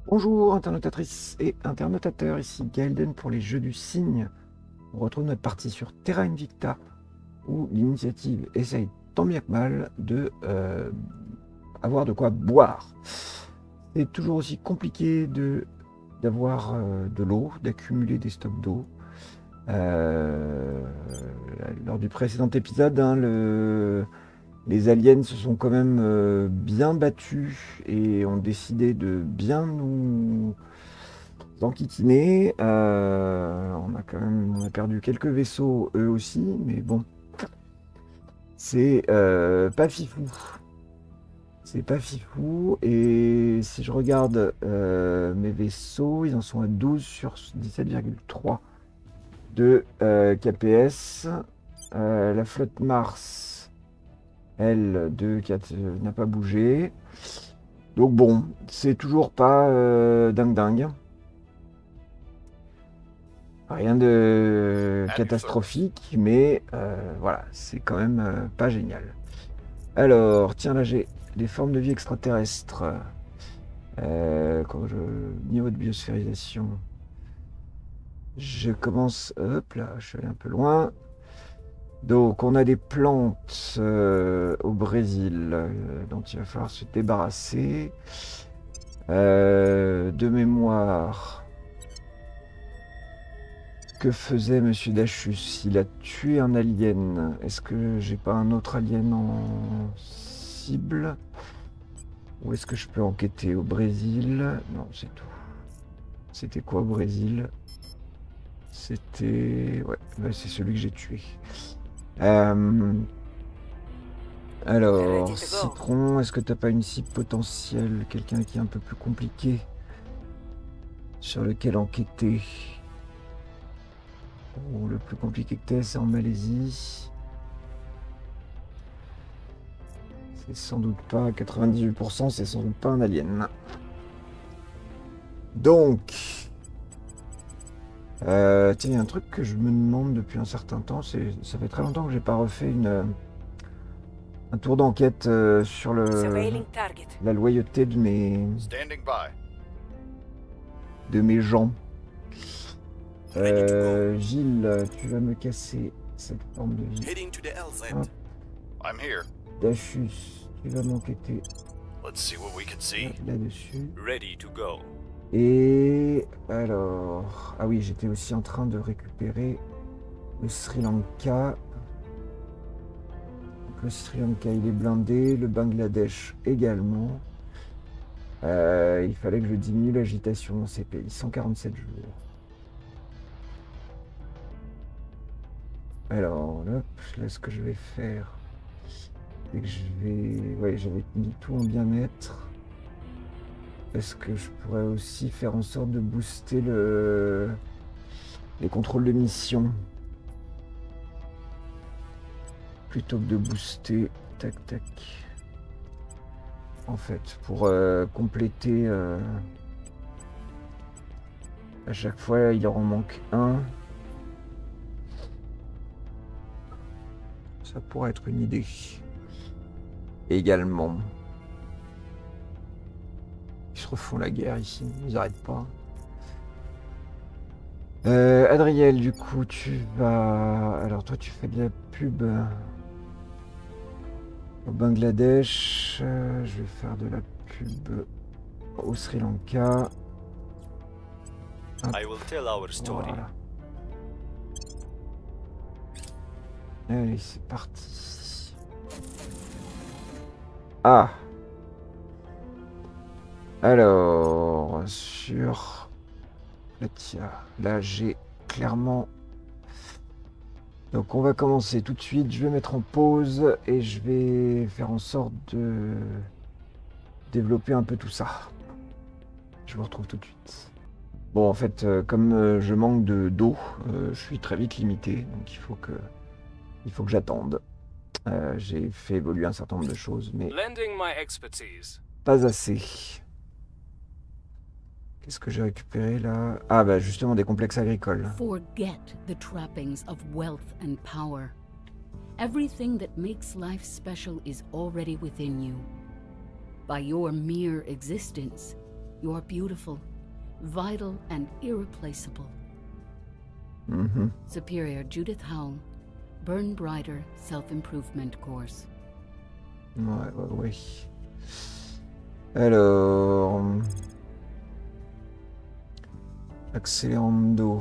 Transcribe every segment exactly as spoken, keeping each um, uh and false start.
Bonjour internautatrices et internautateurs, ici Gaelden pour les Jeux du Cygne. On retrouve notre partie sur Terra Invicta où l'initiative essaye tant bien que mal de euh, avoir de quoi boire. C'est toujours aussi compliqué de d'avoir euh, de l'eau, d'accumuler des stocks d'eau. Euh, lors du précédent épisode, hein, le... les aliens se sont quand même euh, bien battus et ont décidé de bien nous enquiquiner. Euh, on a quand même on a perdu quelques vaisseaux eux aussi, mais bon, c'est euh, pas fifou. C'est pas fifou. Et si je regarde euh, mes vaisseaux, ils en sont à douze sur dix-sept virgule trois de euh, K P S. Euh, la flotte Mars, elle, de quatre, euh, n'a pas bougé. Donc bon, c'est toujours pas euh, dingue dingue. Rien de catastrophique, mais euh, voilà, c'est quand même euh, pas génial. Alors, tiens, là j'ai des formes de vie extraterrestres. Euh, quand je... Niveau de biosphérisation, je commence... Hop là, je suis allé un peu loin. Donc, on a des plantes euh, au Brésil euh, dont il va falloir se débarrasser. Euh, de mémoire... Que faisait Monsieur Dachus? Il a tué un alien. Est-ce que j'ai pas un autre alien en cible? Où est-ce que je peux enquêter? Au Brésil? Non, c'est tout. C'était quoi au Brésil? C'était... Ouais, bah, c'est celui que j'ai tué. Euh... Alors, Citron, est-ce que t'as pas une cible potentielle? Quelqu'un qui est un peu plus compliqué? Sur lequel enquêter? Oh, le plus compliqué que t'es, c'est en Malaisie. C'est sans doute pas, quatre-vingt-dix-huit pour cent, c'est sans doute pas un alien. Donc, euh, tiens, il y a un truc que je me demande depuis un certain temps, c'est, ça fait très longtemps que j'ai pas refait une, un tour d'enquête euh, sur le, la loyauté de mes, de mes gens. Euh, Gilles, tu vas me casser cette forme de vie. Dachus, tu vas m'enquêter là-dessus. Et alors... Ah oui, j'étais aussi en train de récupérer le Sri Lanka. Donc, le Sri Lanka, il est blindé. Le Bangladesh également. Euh, il fallait que je diminue l'agitation dans ces pays. cent quarante-sept jours. Alors, là, là, ce que je vais faire, c'est que je vais... Ouais, j'avais mis tout en bien-être. Est-ce que je pourrais aussi faire en sorte de booster le... les contrôles de mission? Plutôt que de booster... Tac, tac. En fait, pour euh, compléter... Euh... À chaque fois, il en manque un. Ça pourrait être une idée. Également. Ils se refont la guerre ici, ils n'arrêtent pas. Euh, Adriel, du coup, tu vas... Alors toi, tu fais de la pub au Bangladesh. Euh, je vais faire de la pub au Sri Lanka. Hop. I will tell our story. Voilà. Allez, c'est parti. Ah. Alors, sur... Là, tiens, là, j'ai clairement... Donc, on va commencer tout de suite. Je vais mettre en pause et je vais faire en sorte de développer un peu tout ça. Je vous retrouve tout de suite. Bon, en fait, euh, comme euh, je manque de d'eau, euh, je suis très vite limité. Donc, il faut que... Il faut que j'attende. Euh, j'ai fait évoluer un certain nombre de choses, mais pas assez. Qu'est-ce que j'ai récupéré là? Ah bah justement des complexes agricoles. Forget the trappings of wealth and power. Everything that makes life special is already within you. By your mere existence, You're beautiful, vital, and irreplaceable. Mhm. Superior Judith Howell, Burn Brighter Self-Improvement Course. Ouais, ouais, ouais. Alors... Accélérando.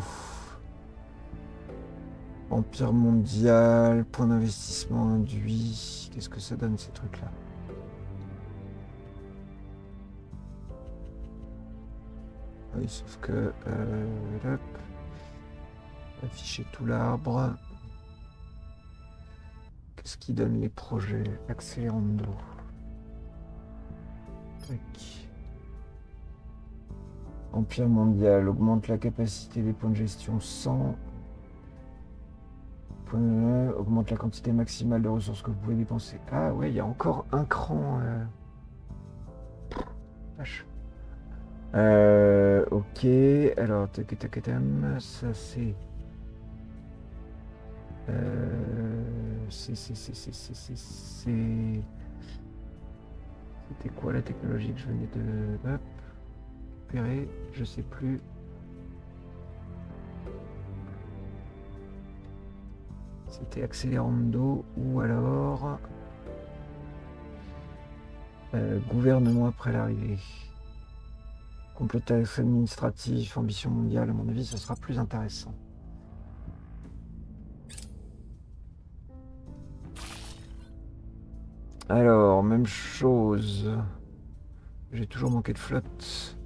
Empire mondial, point d'investissement induit. Qu'est-ce que ça donne ces trucs-là? Oui, sauf que... Euh, hop. Afficher tout l'arbre. Qu'est-ce qui donne les projets? Accélérando. Tac. Empire mondial, augmente la capacité des points de gestion cent. Point, augmente la quantité maximale de ressources que vous pouvez dépenser. Ah ouais, il y a encore un cran. Euh... Vache. Euh, ok, alors tac tac tac, ça c'est. Euh, c'est c'est c'est c'est c'est c'est c'est. C'était quoi la technologie que je venais de hop, récupérer? Je sais plus. C'était accélérando ou alors euh, gouvernement après l'arrivée. Complétage administratif, ambition mondiale, à mon avis, ce sera plus intéressant. Alors, même chose. J'ai toujours manqué de flotte.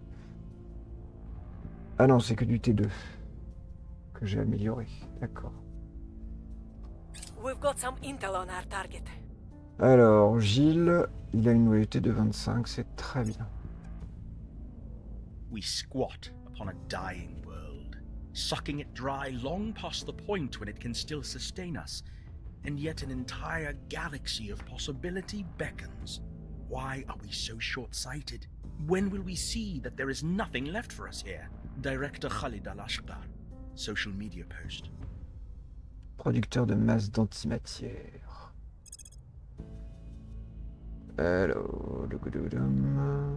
Ah non, c'est que du T deux que j'ai amélioré. D'accord. We've got some intel on our target. Alors, Gilles, il a une loyauté de vingt-cinq, c'est très bien. We squat upon a dying world, sucking it dry long past the point when it can still sustain us, and yet an entire galaxy of possibility beckons. Why are we so short-sighted? When will we see that there is nothing left for us here? Director Khalid Al-Ashqar, social media post. Producteur de masse d'antimatière. Alors, le goudou.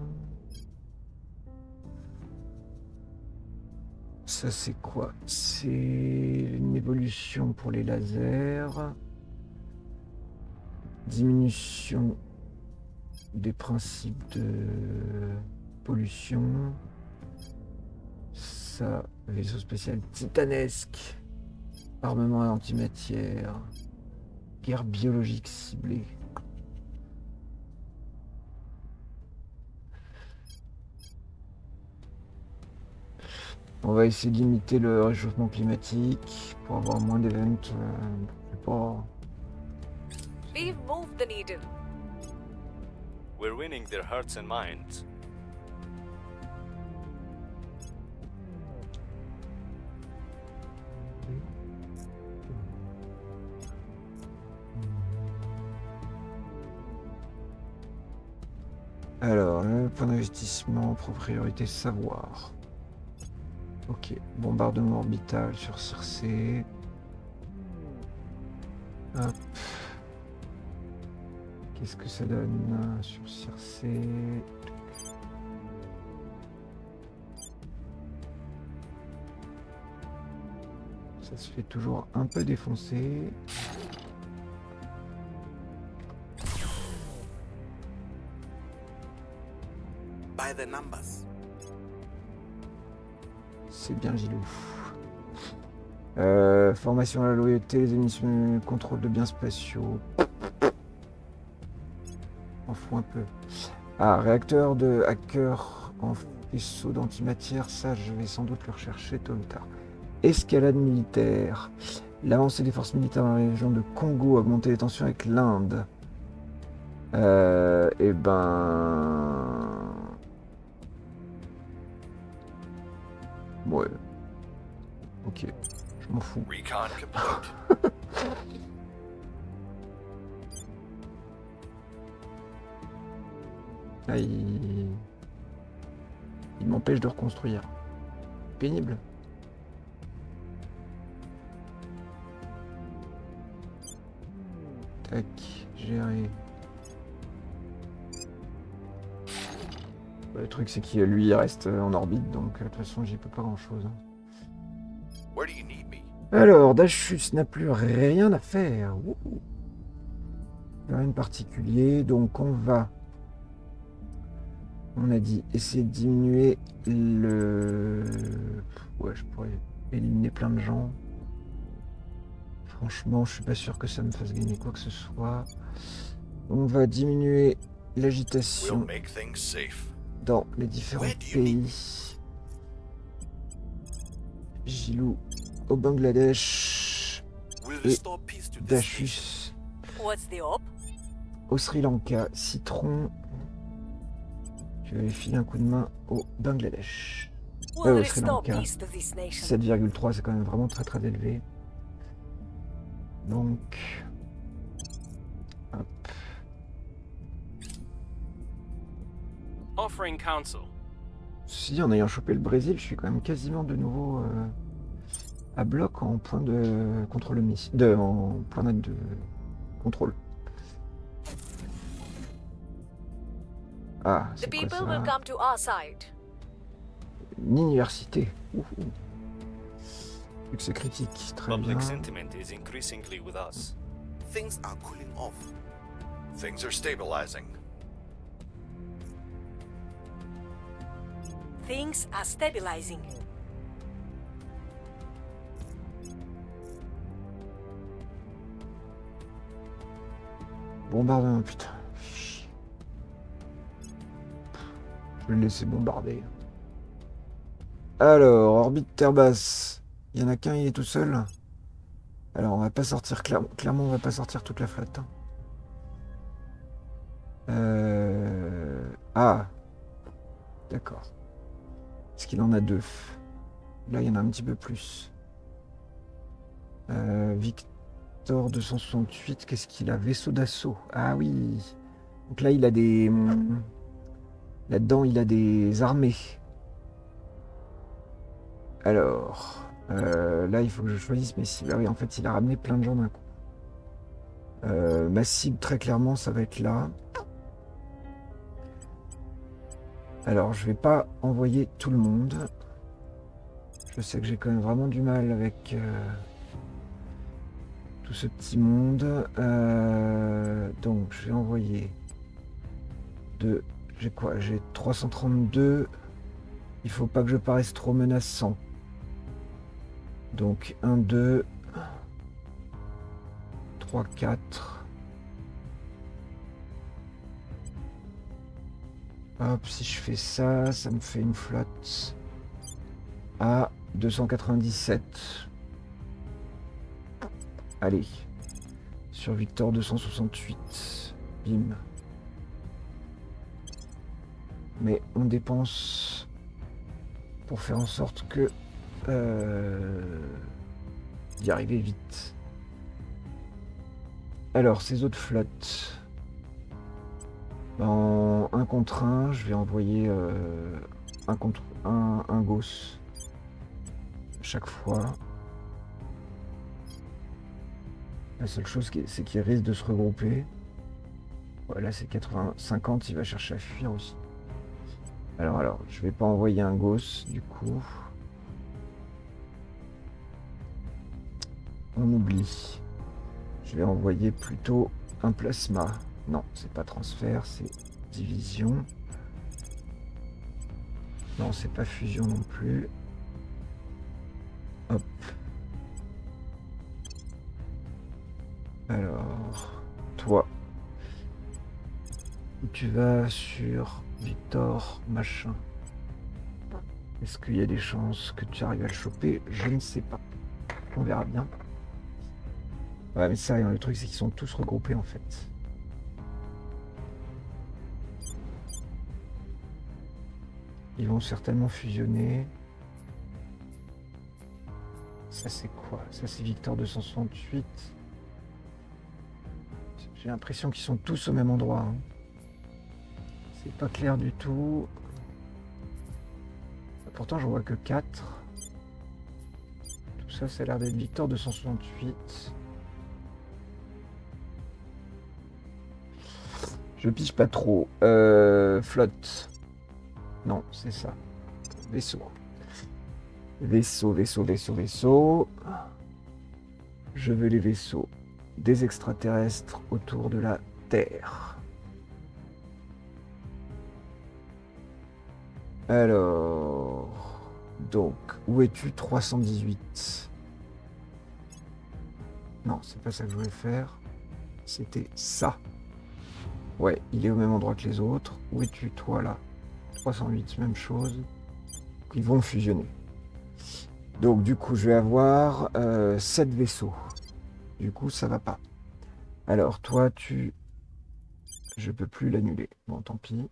Ça c'est quoi? C'est une évolution pour les lasers. Diminution des principes de pollution. Ça, vaisseau spécial titanesque. Armement à antimatière. Guerre biologique ciblée. On va essayer de limiter le réchauffement climatique pour avoir moins d'événements. Euh, pas... We've moved the needle. We're winning their hearts and minds. Alors, le point d'investissement, priorité savoir. Ok, bombardement orbital sur Circé. Hop. Qu'est-ce que ça donne sur Circé? Ça se fait toujours un peu défoncer. By the numbers. C'est bien Gilou. Euh, formation à la loyauté, les émissions, contrôle de biens spatiaux. En fous un peu. Ah, réacteur de hacker en faisceau d'antimatière, ça je vais sans doute le rechercher tôt ou tard. Escalade militaire. L'avancée des forces militaires dans la région de Congo a augmenté les tensions avec l'Inde. Euh, et ben... Ouais. Ok. Je m'en fous. Recon complete. Ah, il, il m'empêche de reconstruire. Pénible. Tac, gérer. Bah, le truc, c'est qu'il lui il reste en orbite, donc de toute façon, j'y peux pas grand-chose. Where do you need me? Alors, Dashus n'a plus rien à faire. Wouhou. Rien de particulier, donc on va... On a dit essayer de diminuer le... Ouais, je pourrais éliminer plein de gens. Franchement, je suis pas sûr que ça me fasse gagner quoi que ce soit. On va diminuer l'agitation We'll make things safe. dans les différents Where do you need pays. Gilou au Bangladesh, We'll Et restore peace to this nation. Dashus What's the op? au Sri Lanka, Citron. Je vais filer un coup de main au Bangladesh. We'll au Sri restore Lanka. peace to this nation. sept virgule trois, c'est quand même vraiment très très élevé. Donc... Hop. Offering counsel. Si, en ayant chopé le Brésil, je suis quand même quasiment de nouveau euh, à bloc en point de contrôle missile, de en point net de contrôle. Ah, The c'est quoi people ça? will come to our side. Une université. Ouhou. Succès critique, très bien. Public sentiment is increasingly with us. Things are cooling off. Things are stabilizing. Things are stabilizing. Bombardement, putain. Je vais le laisser bombarder. Alors, orbite terre basse. Il y en a qu'un, il est tout seul. Alors, on va pas sortir, clairement, clairement on va pas sortir toute la flotte. hein. Euh... Ah. D'accord. Est-ce qu'il en a deux? Là, il y en a un petit peu plus. Euh, Victor deux cent soixante-huit, qu'est-ce qu'il a? Vaisseau d'assaut. Ah oui. Donc là, il a des... Là-dedans, il a des armées. Alors... Euh, là, il faut que je choisisse mes cibles. Ah oui, en fait, il a ramené plein de gens d'un coup. Euh, ma cible, très clairement, ça va être là. Alors, je vais pas envoyer tout le monde. Je sais que j'ai quand même vraiment du mal avec euh, tout ce petit monde. Euh, donc, je vais envoyer deux. J'ai quoi? J'ai trois cent trente-deux. Il faut pas que je paraisse trop menaçant. Donc, un, deux, trois, quatre. Hop, si je fais ça, ça me fait une flotte à deux cent quatre-vingt-dix-sept. Allez, sur Victor deux cent soixante-huit. Bim. Mais on dépense pour faire en sorte que euh, d'y arriver vite. Alors, ces autres flottes. En un contre un, je vais envoyer euh, un contre un, un Gauss chaque fois. La seule chose, c'est qu'il risque de se regrouper. Voilà, c'est quatre-vingts cinquante, il va chercher à fuir aussi. Alors, alors, je vais pas envoyer un Gauss, du coup. On oublie. Je vais envoyer plutôt un plasma. Non, c'est pas transfert, c'est division. Non, c'est pas fusion non plus. Hop. Alors, toi, tu vas sur Victor machin. Est-ce qu'il y a des chances que tu arrives à le choper? Je ne sais pas. On verra bien. Ouais, mais ça, le truc, c'est qu'ils sont tous regroupés en fait. Ils vont certainement fusionner. Ça c'est quoi? Ça c'est Victor deux cent soixante-huit. J'ai l'impression qu'ils sont tous au même endroit. Hein. C'est pas clair du tout. Pourtant j'en vois que quatre. Tout ça, ça a l'air d'être Victor deux cent soixante-huit. Je pige pas trop. Euh, flotte. Non, c'est ça. Vaisseau. Vaisseau, vaisseau, vaisseau, vaisseau. Je veux les vaisseaux des extraterrestres autour de la Terre. Alors... Donc, où es-tu? Trois cent dix-huit. Non, c'est pas ça que je voulais faire. C'était ça. Ouais, il est au même endroit que les autres. Où es-tu, toi, là? trois cent huit, même chose. Ils vont fusionner. Donc, du coup, je vais avoir euh, sept vaisseaux. Du coup, ça va pas. Alors, toi, tu... Je peux plus l'annuler. Bon, tant pis.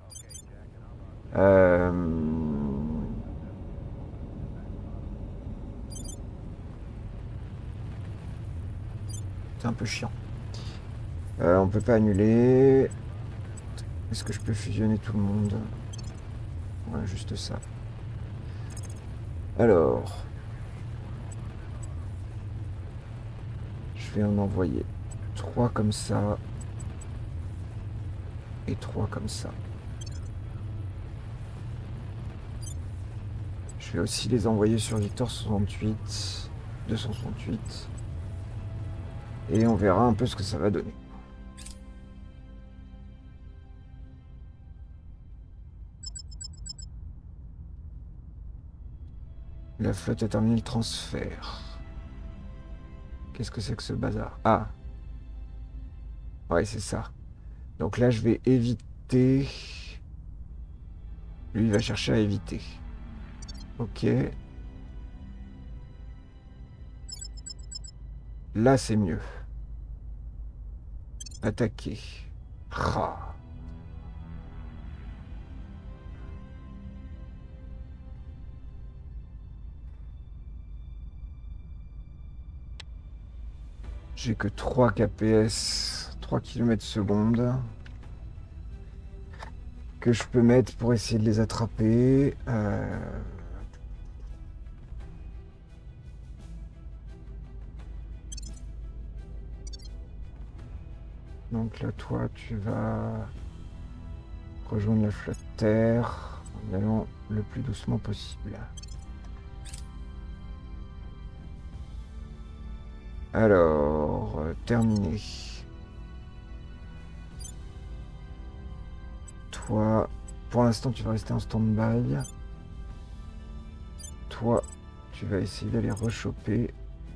Euh... C'est un peu chiant. Euh, on peut pas annuler. Est-ce que je peux fusionner tout le monde? Ouais, juste ça. Alors... Je vais en envoyer trois comme ça. Et trois comme ça. Je vais aussi les envoyer sur Victor soixante-huit. deux cent soixante-huit. Et on verra un peu ce que ça va donner. La flotte a terminé le transfert. Qu'est-ce que c'est que ce bazar? Ah. Ouais, c'est ça. Donc là, je vais éviter... Lui, il va chercher à éviter. Ok. Là, c'est mieux. Attaquer. Ah. J'ai que trois K P S, trois kilomètres seconde. Que je peux mettre pour essayer de les attraper. Euh... Donc là, toi, tu vas rejoindre la flotte terre en allant le plus doucement possible. Alors, euh, terminé. Toi, pour l'instant, tu vas rester en stand-by. Toi, tu vas essayer d'aller rechoper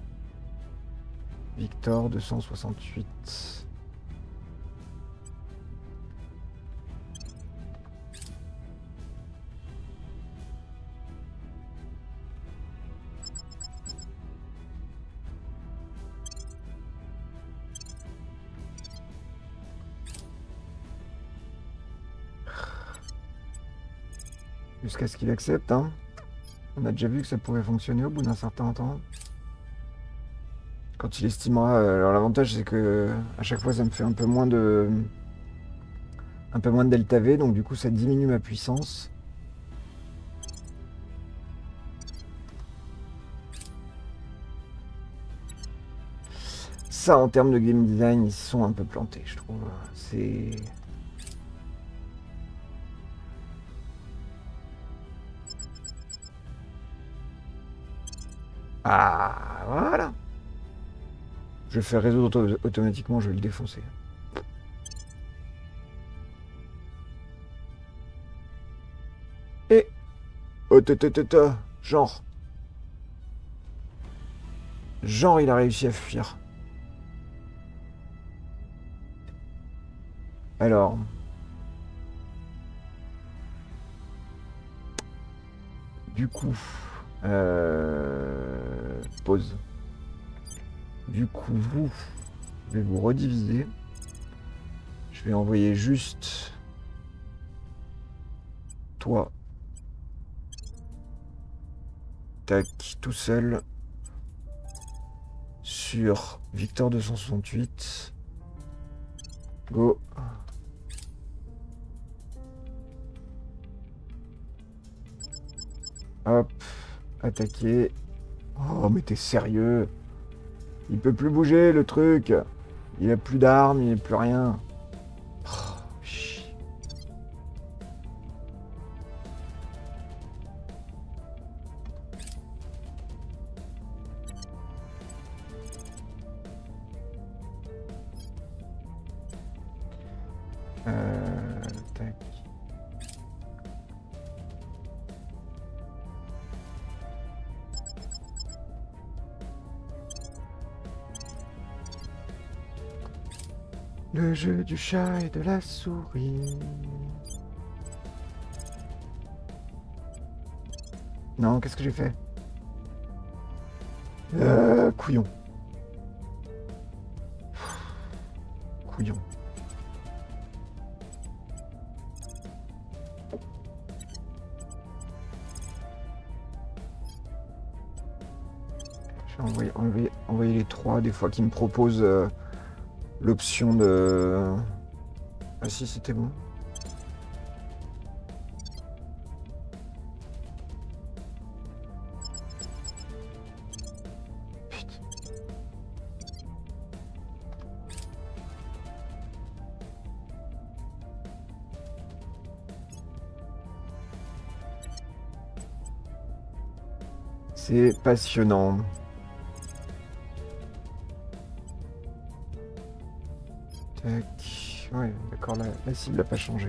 Victor deux cent soixante-huit. Jusqu'à ce qu'il accepte, hein. On a déjà vu que ça pouvait fonctionner au bout d'un certain temps. Quand il estimera... Alors l'avantage c'est que à chaque fois ça me fait un peu moins de... Un peu moins de delta V, donc du coup ça diminue ma puissance. Ça, en termes de game design, ils se sont un peu plantés, je trouve. C'est... Ah, voilà. Je vais faire résoudre auto automatiquement, je vais le défoncer. Et... Oh, ta, ta, ta, ta. Genre... Genre, il a réussi à fuir. Alors... Du coup... Euh... Pause. Du coup, vous... Je vais vous rediviser. Je vais envoyer juste... Toi... Tac, tout seul... Sur Victor deux cent soixante-huit. Go. Hop. Attaquer. Oh, mais t'es sérieux? Il peut plus bouger, le truc. Il a plus d'armes, il n'a plus rien. Oh, Le jeu du chat et de la souris. Non, qu'est-ce que j'ai fait? Euh, couillon. Couillon. Je vais envoyer, envoyer, envoyer les trois des fois qu'ils me proposent euh, l'option de... Ah si, c'était bon. Putain. C'est passionnant. Tac. Ouais, d'accord, la, la cible n'a pas changé.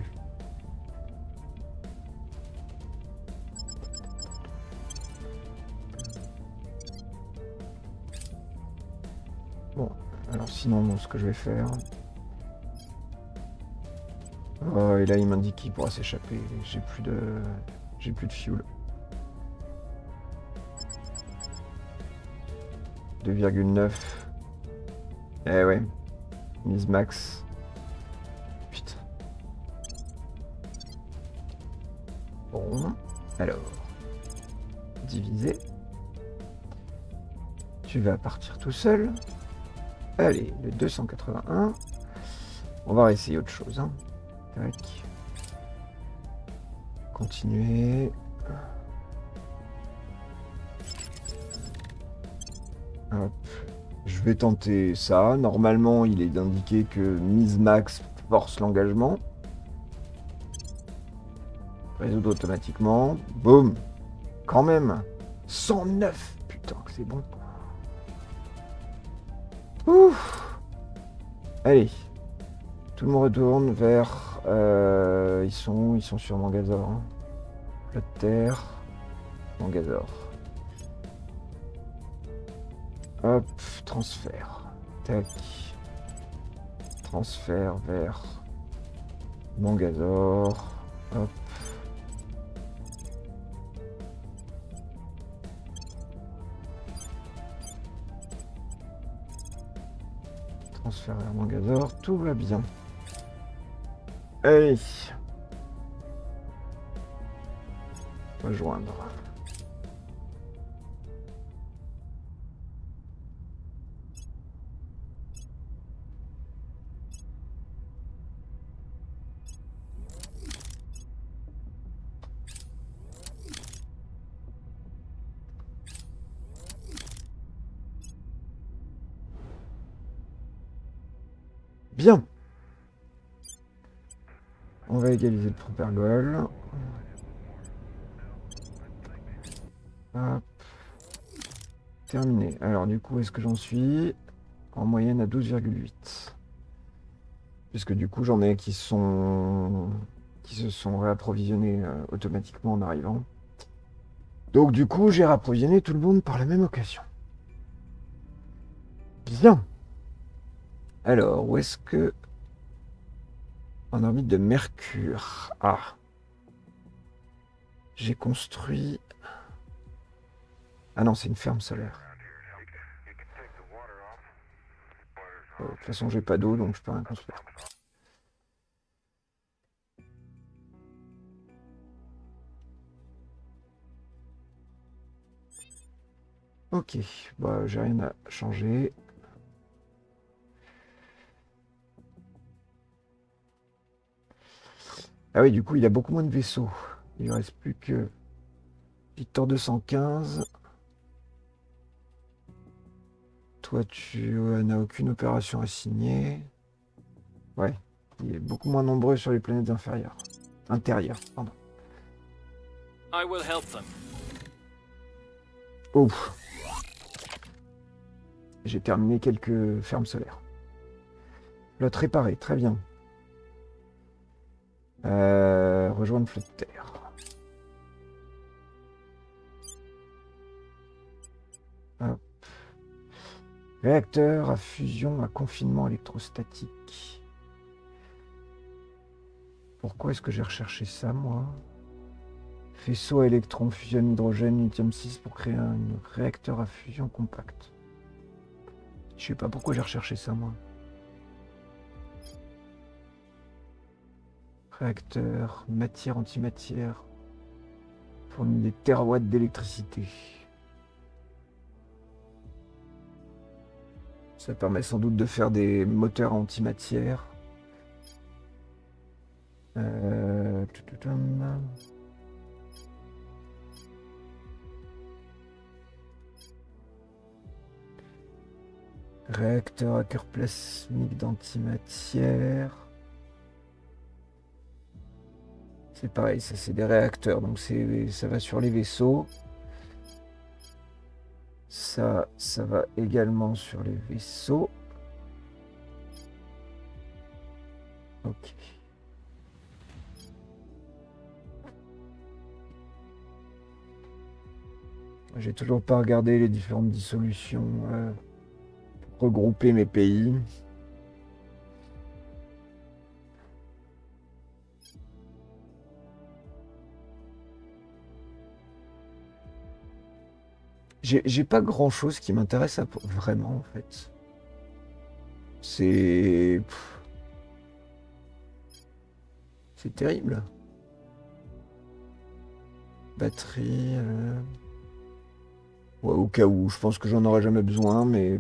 Bon, alors sinon, non, ce que je vais faire... Oh, et là, il m'indique qu'il pourra s'échapper. J'ai plus de... J'ai plus de fuel. deux virgule neuf. Eh ouais. Mise max. Putain. Bon. Alors. Diviser. Tu vas partir tout seul. Allez, le deux cent quatre-vingt-un. On va essayer autre chose. Hein. Tac. Continuer. Hop. Je vais tenter ça. Normalement, il est indiqué que mise max force l'engagement. Résoudre automatiquement. Boum. Quand même. cent neuf. Putain, que c'est bon. Ouf. Allez. Tout le monde retourne vers... Euh, ils sont ils sont sur Mangazor. Hein. Flotte terre. Mangazor. Hop, transfert. Tac. Transfert vers Mangazor. Hop. Transfert vers Mangazor. Tout va bien. Allez. Rejoindre. Bien. On va égaliser le propergol. Hop. Terminé. Alors du coup, est-ce que j'en suis en moyenne à douze virgule huit? Puisque du coup, j'en ai qui sont qui se sont réapprovisionnés euh, automatiquement en arrivant. Donc du coup, j'ai réapprovisionné tout le monde par la même occasion. Bien. Alors, où est-ce que... En orbite de Mercure. Ah. J'ai construit... Ah non, c'est une ferme solaire. Oh, de toute façon, j'ai pas d'eau, donc je peux rien construire. Ok, bah j'ai rien à changer. Ah oui, du coup, il a beaucoup moins de vaisseaux. Il ne reste plus que Victor deux cent quinze. Toi, tu n'as aucune opération à signer. Ouais, il est beaucoup moins nombreux sur les planètes inférieures. Intérieures, pardon. I will help them. Oh. J'ai terminé quelques fermes solaires. Flotte réparée, très bien. Euh, rejoindre flotte terre. Hop. Réacteur à fusion à confinement électrostatique. Pourquoi est-ce que j'ai recherché ça, moi? Faisceau à électrons, fusion hydrogène, lithium six pour créer un réacteur à fusion compact. Je sais pas pourquoi j'ai recherché ça, moi. Réacteur, matière, antimatière. Fournit des terawatts d'électricité. Ça permet sans doute de faire des moteurs à antimatière. Euh... Réacteur à cœur plasmique d'antimatière. C'est pareil, ça c'est des réacteurs, donc c'est ça va sur les vaisseaux. Ça, ça va également sur les vaisseaux. Ok. J'ai toujours pas regardé les différentes dissolutions euh, pour regrouper mes pays. J'ai pas grand chose qui m'intéresse à... vraiment en fait. C'est... C'est terrible. Batterie... Euh... Ouais, au cas où, je pense que j'en aurai jamais besoin, mais...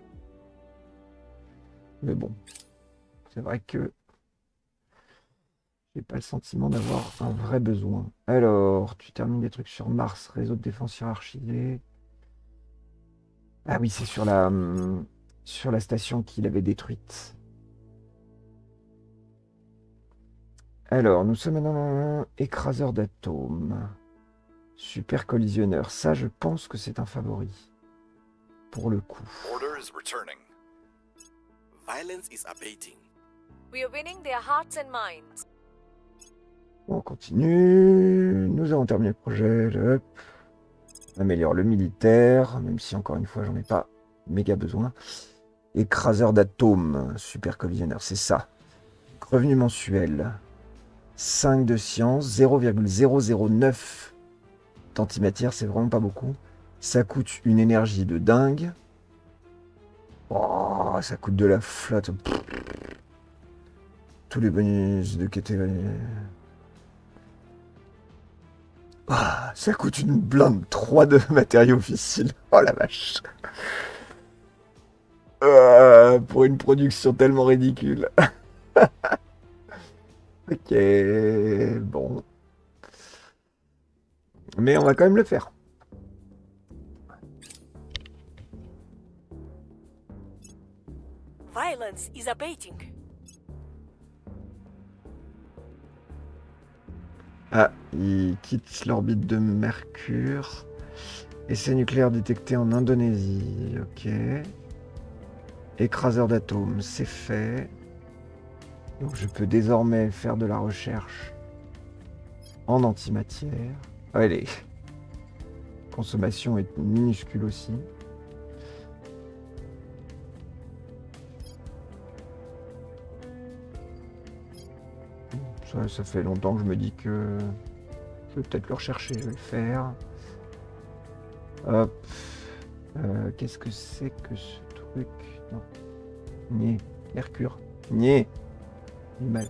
Mais bon. C'est vrai que... j'ai pas le sentiment d'avoir un vrai besoin. Alors, tu termines des trucs sur Mars, réseau de défense hiérarchisé. Ah oui, c'est sur la sur la station qu'il avait détruite. Alors, nous sommes dans un écraseur d'atomes. Super collisionneur. Ça, je pense que c'est un favori. Pour le coup. Order is returning. Violence is abating. We are winning their hearts and minds. On continue. Nous avons terminé le projet. Hop. On améliore le militaire, même si encore une fois, j'en ai pas méga besoin. Écraseur d'atomes. Super collisionneur, c'est ça. Revenu mensuel. cinq de science. zéro virgule zéro zéro neuf d'antimatière, c'est vraiment pas beaucoup. Ça coûte une énergie de dingue. Oh, ça coûte de la flotte. Pff. Tous les bonus de catégorie. Ah, ça coûte une blinde. trois de matériaux fissiles. Oh la vache. Euh, pour une production tellement ridicule. Ok, bon. Mais on va quand même le faire. Violence is abating. Ah, ils quittent l'orbite de Mercure. Essai nucléaire détecté en Indonésie. Ok. Écraseur d'atomes, c'est fait. Donc je peux désormais faire de la recherche en antimatière. Allez. Consommation est minuscule aussi. Ça, ça fait longtemps que je me dis que je vais peut-être le rechercher, je vais le faire. Hop. Euh, Qu'est-ce que c'est que ce truc? Non. Nier. Mercure. Nier. Mal.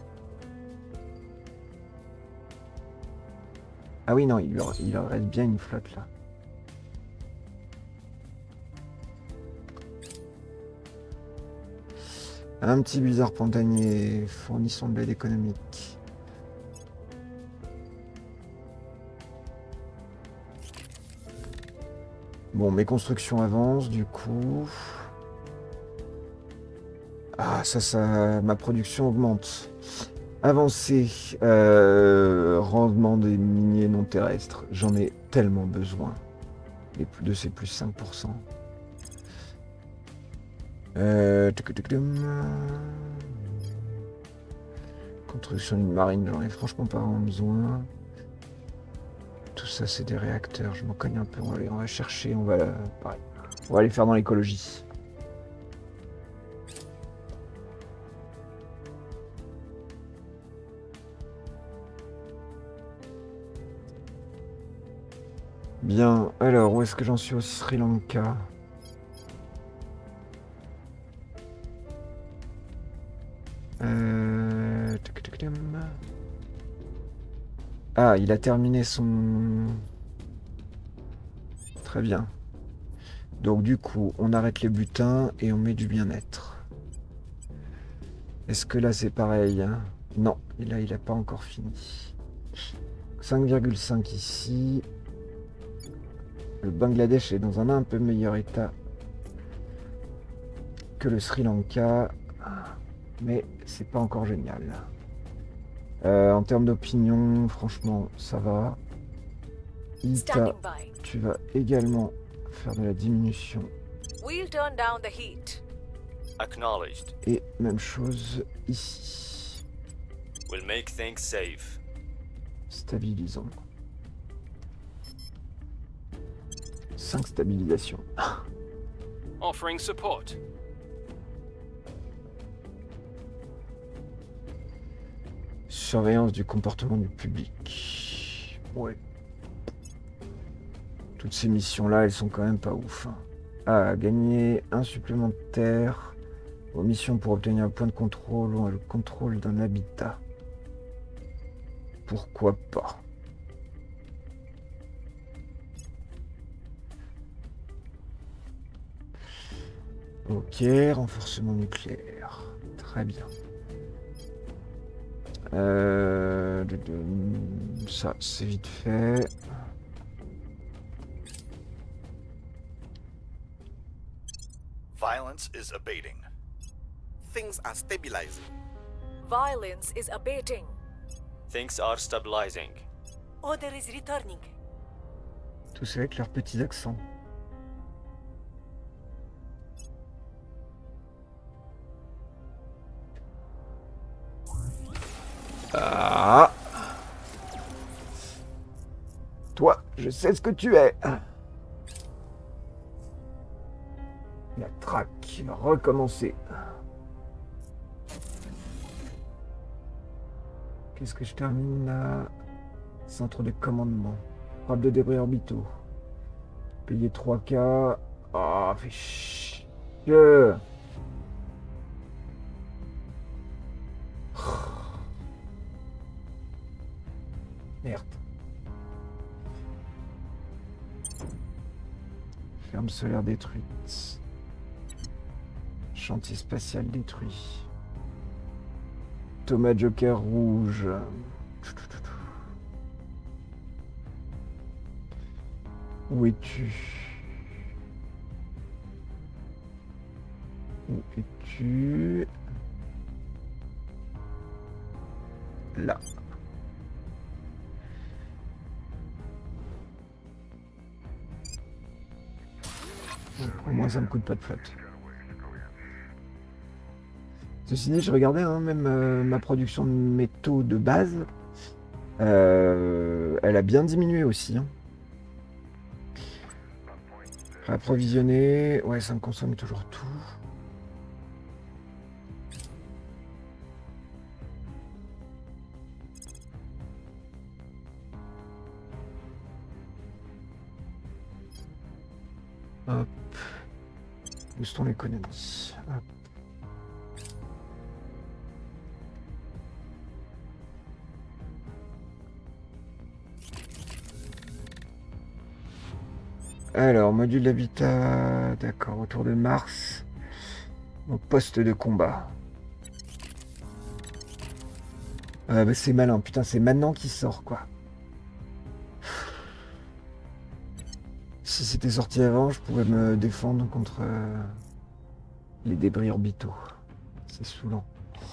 Ah oui, non, il leur, il leur reste bien une flotte là. Un petit blizzard printanier, fournissant de l'aide économique. Bon, mes constructions avancent, du coup... Ah, ça, ça... Ma production augmente. Avancée. Euh, rendement des miniers non terrestres. J'en ai tellement besoin. Les plus de ces plus cinq pour cent. Euh... Construction d'une marine, j'en ai franchement pas vraiment besoin. Tout ça, c'est des réacteurs. Je m'en cogne un peu. On va, aller, on va chercher. On va, pareil. On va aller faire dans l'écologie. Bien, alors où est-ce que j'en suis au Sri Lanka? euh... Ah, il a terminé son... Très bien. Donc du coup, on arrête les butins et on met du bien-être. Est-ce que là c'est pareil, hein? Non, et là il n'a pas encore fini. cinq virgule cinq ici. Le Bangladesh est dans un un peu meilleur état que le Sri Lanka, mais c'est pas encore génial. Euh, en termes d'opinion, franchement, ça va. Ita, tu vas également faire de la diminution. We'll turn down the heat. Acknowledged. Et même chose ici. We'll make things safe. Stabilisons. cinq stabilisations. Offering support. Surveillance du comportement du public. Ouais. Toutes ces missions-là, elles sont quand même pas ouf. Hein. Ah, gagner un supplémentaire aux missions pour obtenir un point de contrôle ou le contrôle d'un habitat. Pourquoi pas? Ok, renforcement nucléaire. Très bien. Euh, de, de, ça, c'est vite fait. Violence is abating. Things are stabilizing. Violence is abating. Things are stabilizing. Order is returning. Tous avec leurs petits accents. Ah. Toi, je sais ce que tu es. La traque va recommencer. Qu'est-ce que je termine là? Centre de commandement. Frappe de débris orbitaux. Payer trois K. Ah, oh, fait chier. Merde. Ferme solaire détruite. Chantier spatial détruit. Thomas Joker rouge. Où es-tu? Où es-tu? Là. Au moins ça me coûte pas de flotte. Ceci dit, je regardais hein, même euh, ma production de métaux de base. Euh, elle a bien diminué aussi. Hein. Approvisionner. Ouais, ça me consomme toujours tout. Hop. Boostons l'économie. Hop. Alors, module d'habitat, d'accord, autour de Mars, au poste de combat. Euh, bah, c'est malin, putain, c'est maintenant qu'il sort, quoi. Si c'était sorti avant, je pourrais me défendre contre euh, les débris orbitaux. C'est saoulant.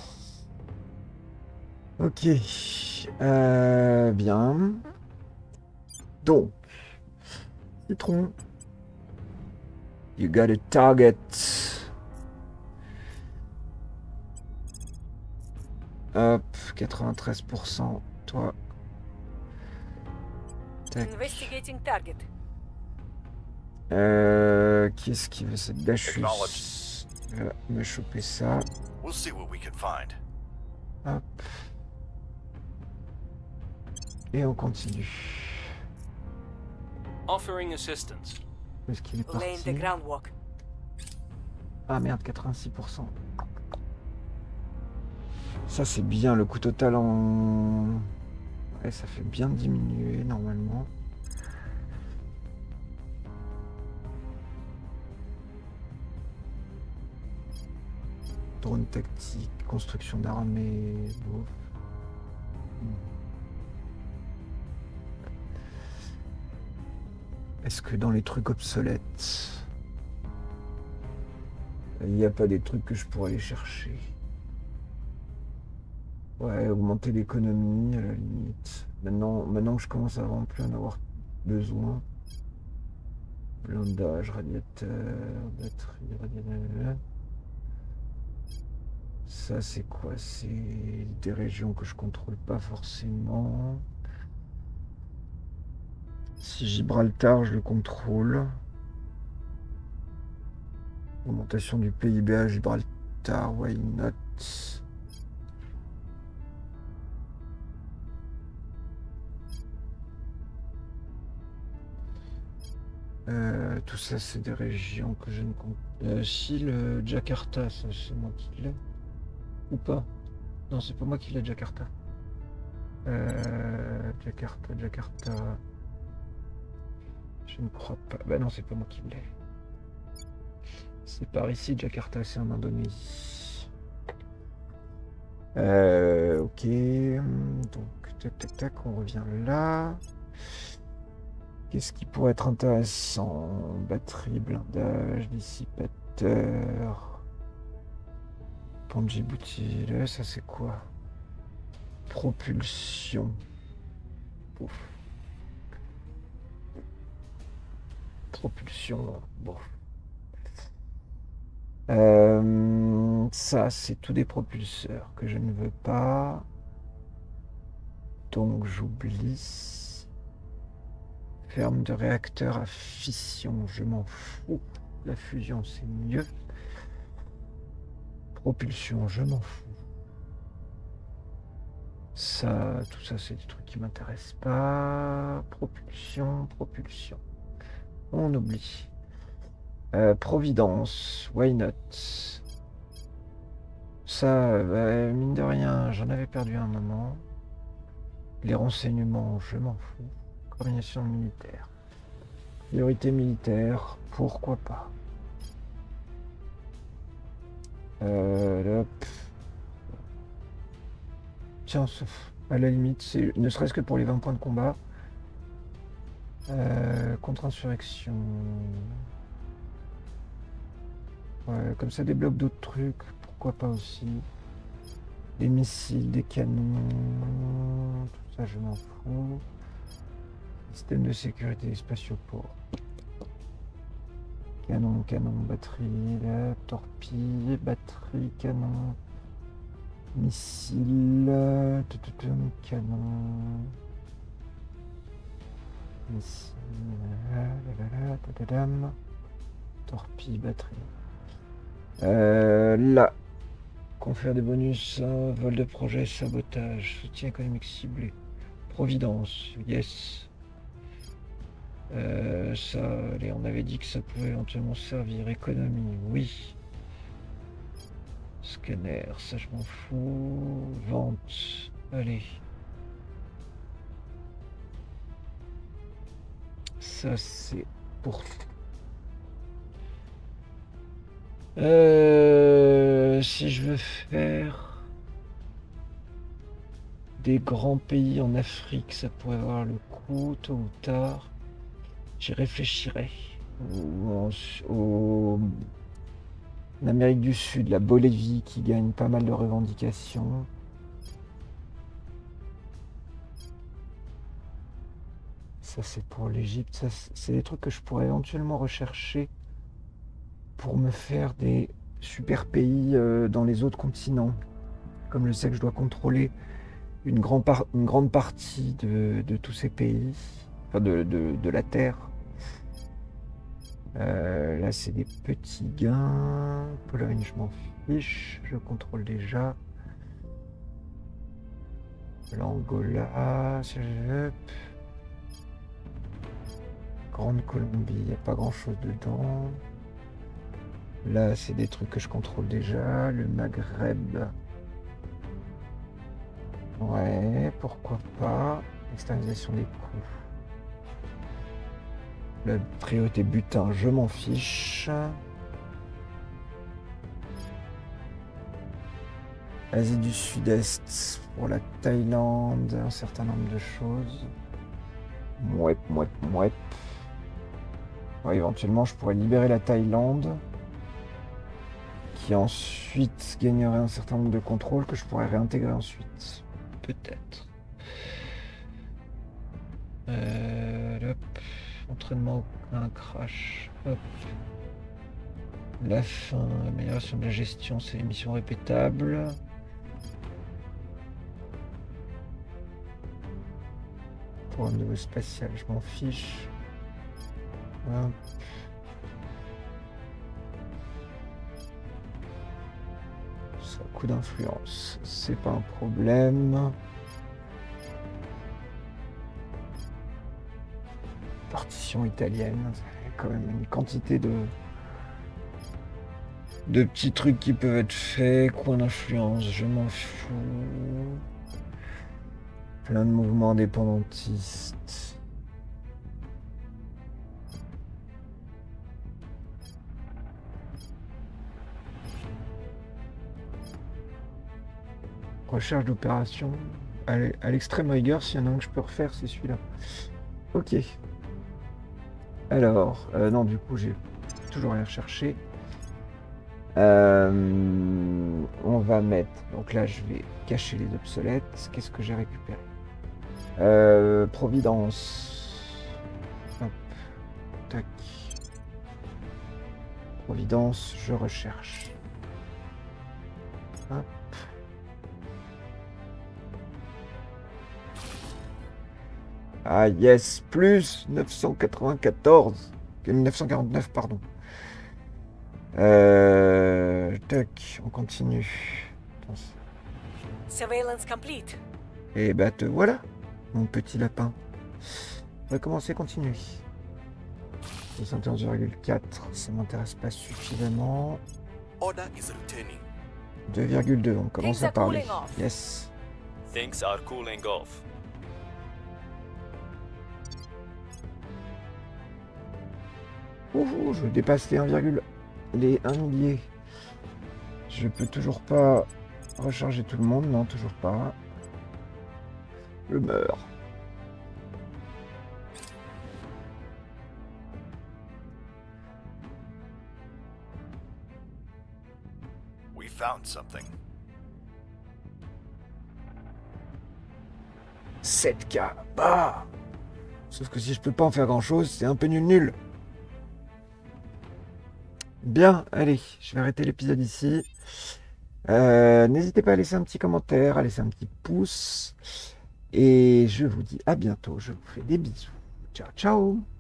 Ok. Euh, bien. Donc. Citron. You got a target. Hop, quatre-vingt-treize pour cent. Toi. Tac. Investigating target. Euh, qui est-ce qui veut cette Dachus? Va me choper ça. We'll see what we can find. Hop. Et on continue. Offering assistance. Où est-ce qu'il est Laying parti? the groundwork. Ah merde, quatre-vingt-six pour cent. Ça c'est bien, le coût total en... Ouais, ça fait bien diminuer normalement. Drone tactique, construction d'armée... Bon. Est-ce que dans les trucs obsolètes, il n'y a pas des trucs que je pourrais aller chercher? Ouais, augmenter l'économie à la limite. Maintenant, maintenant que je commence à vraiment plus en avoir besoin. Blindage, radiateur, batterie, radiateur. Ça c'est quoi? C'est des régions que je contrôle pas forcément. Si Gibraltar, je le contrôle. Augmentation du P I B à Gibraltar, why not? Euh, tout ça, c'est des régions que je ne compte. Euh, si le Jakarta, ça c'est moi qui l'ai. Ou pas? Non, c'est pas moi qui l'ai, Jakarta. Euh, Jakarta, Jakarta. Je ne crois pas. Bah non, c'est pas moi qui l'ai. C'est par ici, Jakarta, c'est en Indonésie. Euh, ok. Donc, tac, tac, tac, on revient là. Qu'est-ce qui pourrait être intéressant? Batterie, blindage, dissipateur. Pont de Djibouti, là, ça c'est quoi? Propulsion. Ouf. Propulsion, bon. Euh, ça, c'est tous des propulseurs que je ne veux pas. Donc j'oublie. Ferme de réacteur à fission, je m'en fous. La fusion, c'est mieux. Propulsion, je m'en fous. Ça, tout ça, c'est des trucs qui m'intéressent pas. Propulsion, propulsion. On oublie. Euh, Providence, why not? Ça, euh, mine de rien, j'en avais perdu un moment. Les renseignements, je m'en fous. Coordination militaire. Priorité militaire, pourquoi pas. Euh, hop. Tiens, à la limite, c'est ne serait-ce que pour les vingt points de combat. Euh, contre-insurrection. Ouais, comme ça débloque d'autres trucs, pourquoi pas aussi. Des missiles, des canons, tout ça je m'en fous. Système de sécurité spatioport. Canon, canon, batterie, là, torpille, batterie, canon, missile, canon, missile, torpille, batterie. Euh, là, confère des bonus, hein, vol de projet, sabotage, soutien économique ciblé, Providence, yes. Euh, ça, allez, on avait dit que ça pouvait éventuellement servir. Économie, oui. Scanner, ça je m'en fous. Vente, allez. Ça c'est pour... Euh, si je veux faire des grands pays en Afrique, ça pourrait avoir le coup tôt ou tard. J'y réfléchirai. Ou en, au, en Amérique du Sud, la Bolivie qui gagne pas mal de revendications. Ça c'est pour l'Égypte. Ça c'est des trucs que je pourrais éventuellement rechercher pour me faire des super pays euh, dans les autres continents. Comme je sais que je dois contrôler une, grand par une grande partie de, de tous ces pays, enfin de, de, de la Terre. Euh, là c'est des petits gains. Pologne je m'en fiche, je contrôle déjà. L'Angola, Grande Colombie, il n'y a pas grand chose dedans. Là, c'est des trucs que je contrôle déjà. Le Maghreb. Ouais, pourquoi pas. Externalisation des coûts. La priorité butin, je m'en fiche. Asie du Sud-Est, pour la Thaïlande, un certain nombre de choses. Mouep, mouep, mouep. Ouais, éventuellement, je pourrais libérer la Thaïlande, qui ensuite gagnerait un certain nombre de contrôles que je pourrais réintégrer ensuite. Peut-être. Euh, hop. Entraînement un crash. Hop. La fin, amélioration de la gestion, c'est les missions répétables. Pour un niveau spatial, je m'en fiche. Hop. Ça a coup d'influence, c'est pas un problème. Partition italienne, il y a quand même une quantité de de petits trucs qui peuvent être faits. Coin d'influence, je m'en fous. Plein de mouvements indépendantistes. Recherche d'opération. À l'extrême rigueur, s'il y en a un que je peux refaire, c'est celui-là. Ok. Alors, euh, non, du coup, j'ai toujours rien recherché. Euh, on va mettre... Donc là, je vais cacher les obsolètes. Qu'est-ce que j'ai récupéré? euh, Providence. Hop. Tac. Providence, je recherche. Hop. Ah yes, plus neuf cent quatre-vingt-quatorze, neuf cent quarante-neuf, pardon. Euh, tac, on continue. Surveillance complete. Et bah te voilà, mon petit lapin. On va commencer, continuer. soixante et onze virgule quatre, ça m'intéresse pas suffisamment. Order is returning. deux virgule deux, on commence Things à are parler. cooling off. Yes. Things are cooling off. Ouh, je dépasse les un, les un millier. Je peux toujours pas recharger tout le monde, non, toujours pas. Je meurs. We found something. sept K, bah. Sauf que si je peux pas en faire grand chose, c'est un peu nul nul. Bien, allez, je vais arrêter l'épisode ici. Euh, n'hésitez pas à laisser un petit commentaire, à laisser un petit pouce. Et je vous dis à bientôt. Je vous fais des bisous. Ciao, ciao.